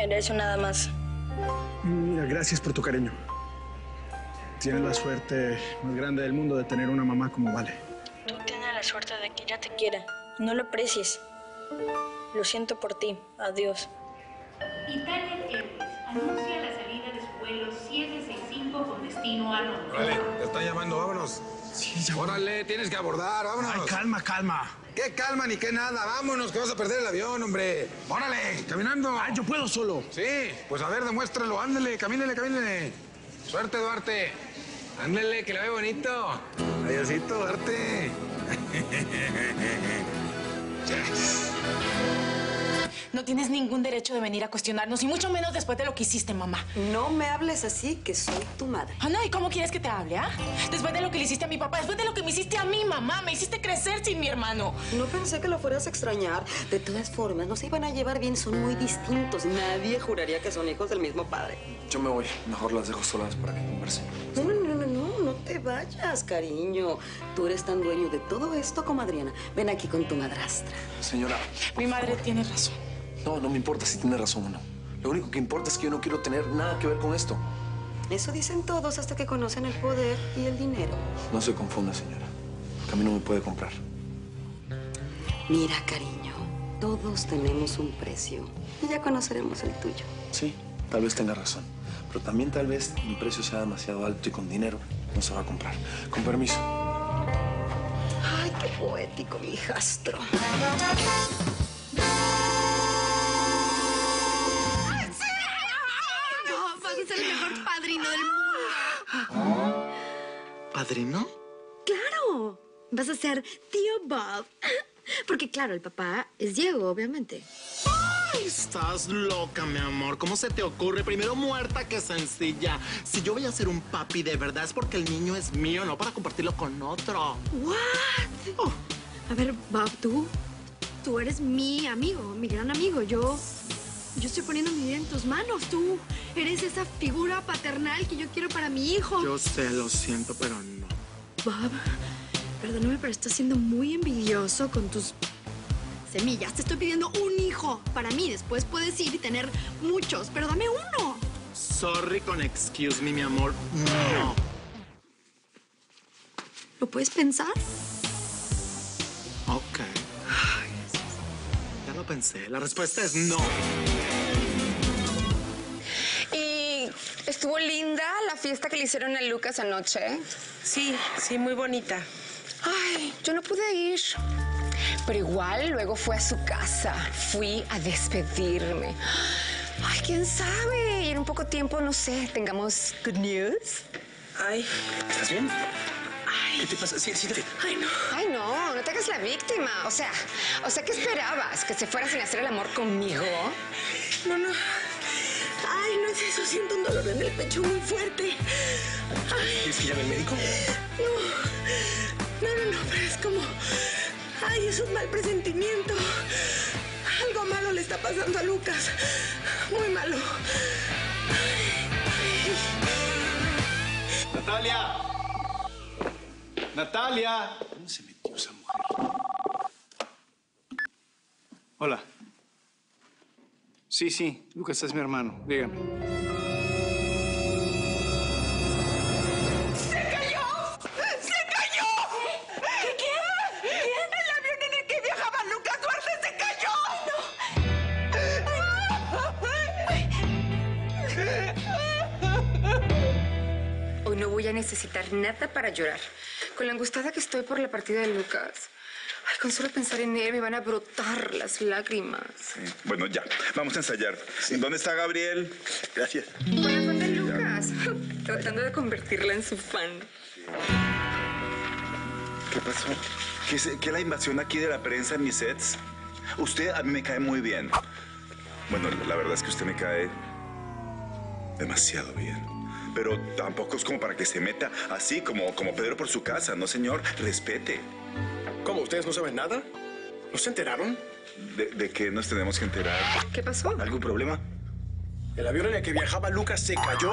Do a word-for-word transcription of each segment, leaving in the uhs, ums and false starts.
Era eso nada más. Mira, gracias por tu cariño. Tienes la suerte más grande del mundo de tener una mamá como Vale. Tú tienes la suerte de que ella te quiera. No lo aprecies. Lo siento por ti. Adiós. Italia Airways anuncia la salida de su vuelo siete sesenta y cinco con destino a Londres. Órale, te está llamando, vámonos. Sí, ya. Órale, tienes que abordar, vámonos. Ay, calma, calma. ¿Qué calma ni qué nada? Vámonos, que vas a perder el avión, hombre. Órale, caminando. Ay, yo puedo solo. Sí, pues a ver, demuéstralo. Ándale, camínele, camínele. Suerte, Duarte. Ándale, que la ve bonito. Adiosito, Duarte. Yes. No tienes ningún derecho de venir a cuestionarnos, y mucho menos después de lo que hiciste, mamá. No me hables así, que soy tu madre. Ah, no, ¿y cómo quieres que te hable, ah? Después de lo que le hiciste a mi papá, después de lo que me hiciste a mi mamá, me hiciste crecer sin mi hermano. No pensé que lo fueras a extrañar. De todas formas, no se iban a llevar bien, son muy distintos. Nadie juraría que son hijos del mismo padre. Yo me voy. Mejor las dejo solas para que conversen. No, no, no, no, no, no te vayas, cariño. Tú eres tan dueño de todo esto como Adriana. Ven aquí con tu madrastra. Señora. Mi madre tiene razón. No, no me importa si tiene razón o no. Lo único que importa es que yo no quiero tener nada que ver con esto. Eso dicen todos hasta que conocen el poder y el dinero. No se confunda, señora. Que a mí no me puede comprar. Mira, cariño, todos tenemos un precio. Y ya conoceremos el tuyo. Sí, tal vez tenga razón. Pero también tal vez mi precio sea demasiado alto y con dinero no se va a comprar. Con permiso. Ay, qué poético, mi hijastro. El mejor padrino del mundo. ¿Padrino? ¡Claro! Vas a ser tío Bob. Porque, claro, el papá es Diego, obviamente. Ay, estás loca, mi amor. ¿Cómo se te ocurre? Primero muerta que sencilla. Si yo voy a ser un papi de verdad es porque el niño es mío, no para compartirlo con otro. ¿What? Oh. A ver, Bob, tú... Tú eres mi amigo, mi gran amigo. Yo... Yo estoy poniendo mi vida en tus manos. Tú eres esa figura paternal que yo quiero para mi hijo. Yo sé, lo siento, pero no. Bob, perdóname, pero estás siendo muy envidioso con tus semillas. Te estoy pidiendo un hijo para mí. Después puedes ir y tener muchos, pero dame uno. Sorry con excuse me, mi amor. No. ¿Lo puedes pensar? Ok. Ya lo pensé. La respuesta es no. ¿Y estuvo linda la fiesta que le hicieron a Lucas anoche? Sí, sí, muy bonita. Ay, yo no pude ir. Pero igual luego fue a su casa. Fui a despedirme. Ay, quién sabe. Y en un poco tiempo, no sé, tengamos good news. Ay. ¿Estás bien? Ay. ¿Qué te pasa? Sí, sí, te... Ay, no. Ay, no, no te hagas la víctima. O sea, o sea, ¿qué esperabas? ¿Que se fuera sin hacer el amor conmigo? No, no. Ay, no es eso. Siento un dolor en el pecho muy fuerte. Ay. ¿Quieres que llame al médico? No. No, no, no, pero es como... Ay, es un mal presentimiento. Algo malo le está pasando a Lucas. Muy malo. Ay. ¡Natalia! ¡Natalia! ¿Dónde se metió esa mujer? Hola. Sí, sí, Lucas es mi hermano. Dígame. ¡Se cayó! ¡Se cayó! ¿Qué? ¿Quién? ¿Quién? El avión en el que viajaba Lucas Duarte se cayó. Hoy no voy a necesitar nada para llorar. Con la angustiada que estoy por la partida de Lucas. Ay, con solo pensar en él me van a brotar las lágrimas. Sí. Bueno, ya. Vamos a ensayar. Sí. ¿Dónde está Gabriel? Gracias. Con la fan de Lucas. Tratando de convertirla en su fan. ¿Qué pasó? ¿Qué es, qué es la invasión aquí de la prensa en mis sets? Usted a mí me cae muy bien. Bueno, la verdad es que usted me cae demasiado bien. Pero tampoco es como para que se meta así, como, como Pedro por su casa, ¿no, señor? Respete. ¿Cómo? ¿Ustedes no saben nada? ¿No se enteraron? ¿De, de qué nos tenemos que enterar? ¿Qué pasó? ¿Algún problema? El avión en el que viajaba Lucas se cayó.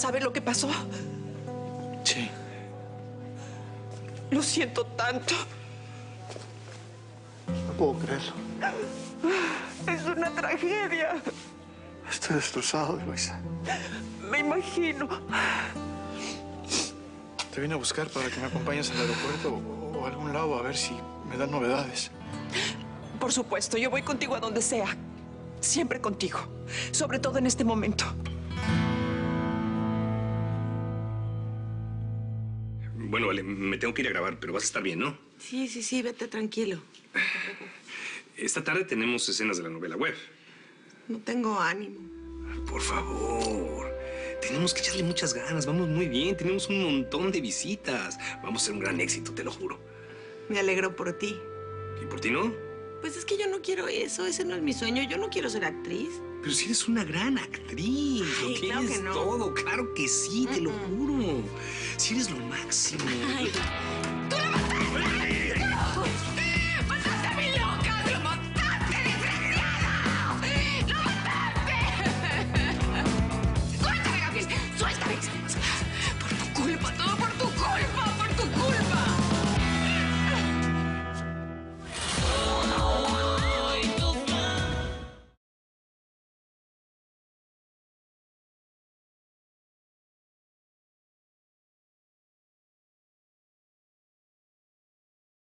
sabes lo que pasó? Sí. Lo siento tanto. No puedo creerlo. Es una tragedia. Estoy destrozado, Luisa. Me imagino. Te vine a buscar para que me acompañes al aeropuerto o, o a algún lado a ver si me dan novedades. Por supuesto, yo voy contigo a donde sea. Siempre contigo. Sobre todo en este momento. Bueno, vale, me tengo que ir a grabar, pero vas a estar bien, ¿no? Sí, sí, sí, vete tranquilo. Esta tarde tenemos escenas de la novela web. No tengo ánimo. Por favor. Tenemos que echarle muchas ganas. Vamos muy bien. Tenemos un montón de visitas. Vamos a ser un gran éxito, te lo juro. Me alegro por ti. ¿Y por ti no? Pues es que yo no quiero eso. Ese no es mi sueño. Yo no quiero ser actriz. Pero si eres una gran actriz. Ay, Lo claro tienes que no. todo. Claro que sí, te lo juro. Si eres lo máximo. Ay.